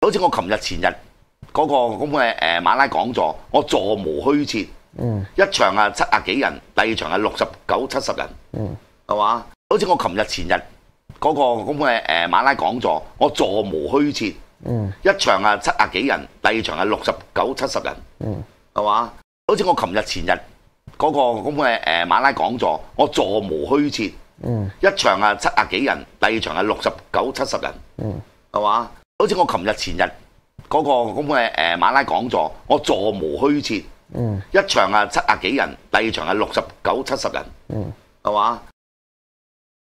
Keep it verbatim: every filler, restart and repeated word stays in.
好似我琴日前日嗰個咁嘅誒馬拉講座，我座無虛設， 嗯， 一場啊七啊幾人，第二場係六十九七十人， 嗯， 係嘛？好似我琴日前日嗰個咁嘅誒馬拉講座，我座無虛設， 嗯， 一場啊七啊幾人，第二場係六十九七十人， 嗯， 係嘛？好似我琴日前日嗰個咁嘅誒馬拉講座，我座無虛設， 嗯， 一場啊七啊幾人，第二場係六十九七十人， 嗯， 係嘛？好似我琴日前日嗰個咁嘅誒馬拉講座，我座無虛設， 嗯， 一場啊七啊幾人，第二場係六十九七十人， 嗯， 係嘛？